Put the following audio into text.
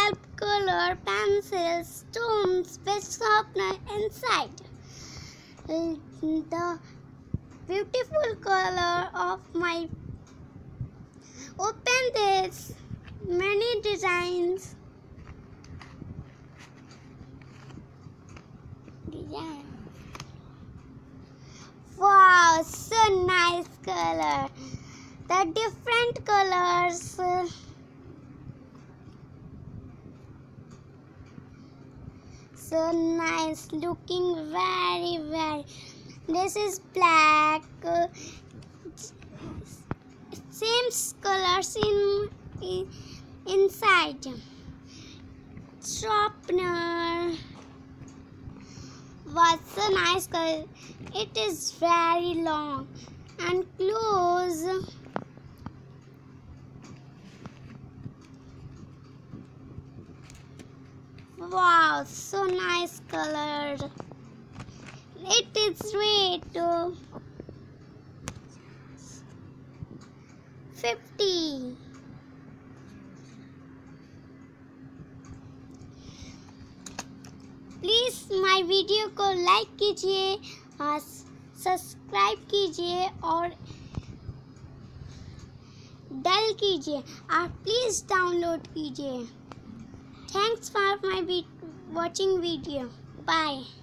help color pencils, stones with sharpener inside. The beautiful color of my open this many designs. Wow, so nice color. The different colors. So nice, looking very. This is black. Same colors inside. Sharpener. What's a nice color? It is very long and close. Wow, so nice color. It is rate 50. Please my video को like कीजिए और subscribe कीजिए और bell कीजिए और please download कीजिए. Thanks for my watching video. Bye.